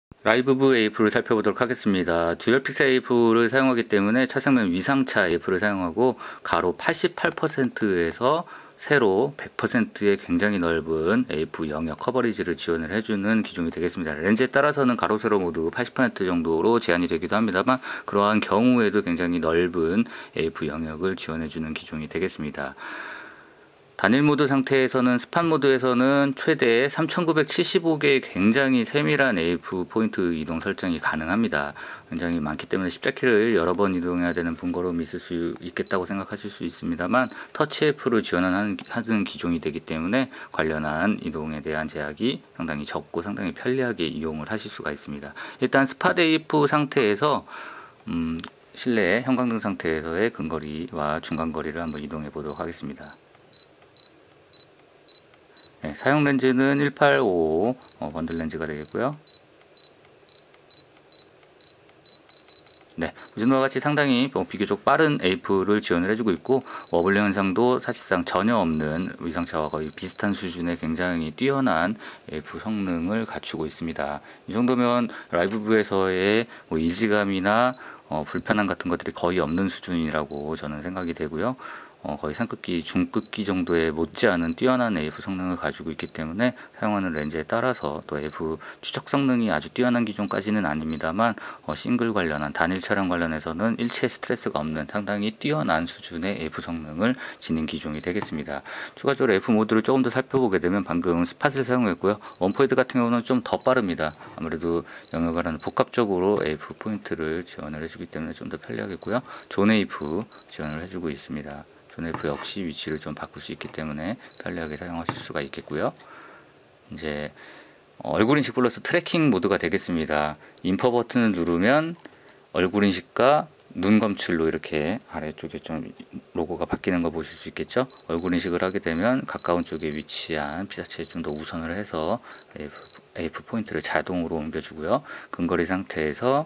라이브브 AF를 살펴보도록 하겠습니다. 듀얼 픽셀 AF를 사용하기 때문에 차상면 위상차 AF를 사용하고 가로 88%에서 세로 100%의 굉장히 넓은 AF 영역 커버리지를 지원을 해주는 기종이 되겠습니다. 렌즈에 따라서는 가로 세로 모두 80% 정도로 제한이 되기도 합니다만 그러한 경우에도 굉장히 넓은 AF 영역을 지원해주는 기종이 되겠습니다. 단일 모드 상태에서는 스팟 모드에서는 최대 3975개의 굉장히 세밀한 AF 포인트 이동 설정이 가능합니다. 굉장히 많기 때문에 십자키를 여러 번 이동해야 되는 번거로움이 있을 수 있겠다고 생각하실 수 있습니다만 터치 AF를 지원하는 기종이 되기 때문에 관련한 이동에 대한 제약이 상당히 적고 상당히 편리하게 이용을 하실 수가 있습니다. 일단 스팟 AF 상태에서 실내 형광등 상태에서의 근거리와 중간거리를 한번 이동해 보도록 하겠습니다. 네, 사용 렌즈는 1855 번들 렌즈가 되겠고요. 네, 보시는 같이 상당히 비교적 빠른 AF를 지원을 해주고 있고 워블링 현상도 사실상 전혀 없는 위상차와 거의 비슷한 수준의 굉장히 뛰어난 AF 성능을 갖추고 있습니다. 이 정도면 라이브뷰에서의 이질감이나 불편함 같은 것들이 거의 없는 수준이라고 저는 생각이 되고요. 거의 상급기, 중급기 정도의 못지않은 뛰어난 AF 성능을 가지고 있기 때문에 사용하는 렌즈에 따라서 또 AF 추적 성능이 아주 뛰어난 기종까지는 아닙니다만 싱글 관련한 단일 촬영 관련해서는 일체 스트레스가 없는 상당히 뛰어난 수준의 AF 성능을 지닌 기종이 되겠습니다. 추가적으로 AF 모드를 조금 더 살펴보게 되면 방금 스팟을 사용했고요. 원포헤드 같은 경우는 좀 더 빠릅니다. 아무래도 영역을 하는 복합적으로 AF 포인트를 지원을 해주기 때문에 좀 더 편리하겠고요. 존 AF 지원을 해주고 있습니다. 존 AF 역시 위치를 좀 바꿀 수 있기 때문에 편리하게 사용하실 수가 있겠고요. 이제 얼굴 인식 플러스 트래킹 모드가 되겠습니다. 인퍼 버튼을 누르면 얼굴 인식과 눈 검출로 이렇게 아래쪽에 좀 로고가 바뀌는 거 보실 수 있겠죠. 얼굴 인식을 하게 되면 가까운 쪽에 위치한 피사체에 좀 더 우선을 해서 AF 포인트를 자동으로 옮겨주고요. 근거리 상태에서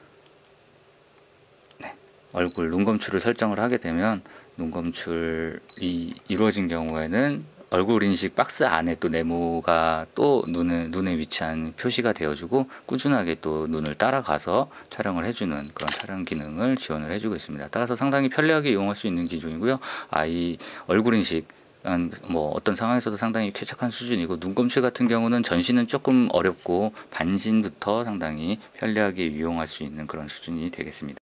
얼굴 눈 검출을 설정을 하게 되면 눈 검출이 이루어진 경우에는 얼굴 인식 박스 안에 또 네모가 또 눈에 위치한 표시가 되어주고 꾸준하게 또 눈을 따라가서 촬영을 해주는 그런 촬영 기능을 지원을 해주고 있습니다. 따라서 상당히 편리하게 이용할 수 있는 기종이고요. 이 얼굴 인식 어떤 상황에서도 상당히 쾌적한 수준이고 눈검출 같은 경우는 전신은 조금 어렵고 반신부터 상당히 편리하게 이용할 수 있는 그런 수준이 되겠습니다.